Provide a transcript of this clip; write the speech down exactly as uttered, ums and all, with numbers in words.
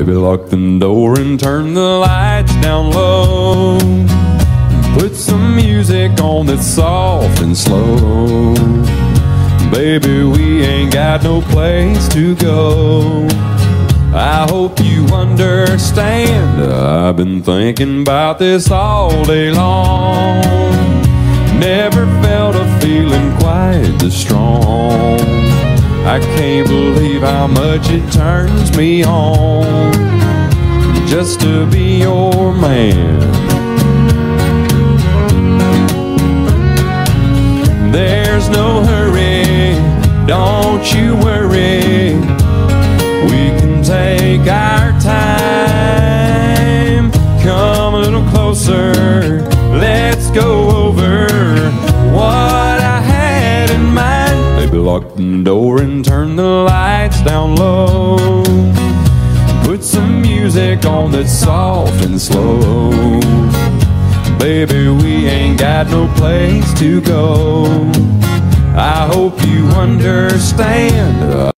Baby, lock the door and turn the lights down low. Put some music on that's soft and slow. Baby, we ain't got no place to go. I hope you understand, I've been thinking about this all day long. Never felt a feeling quite this strong. I can't believe how much it turns me on just to be your man. There's no hurry, don't you worry. We can take our time. Come a little closer, let's go over what I had in mind. Baby, lock the door and turn the lights down low. Put some music on that's soft and slow. Baby, we ain't got no place to go. I hope you understand.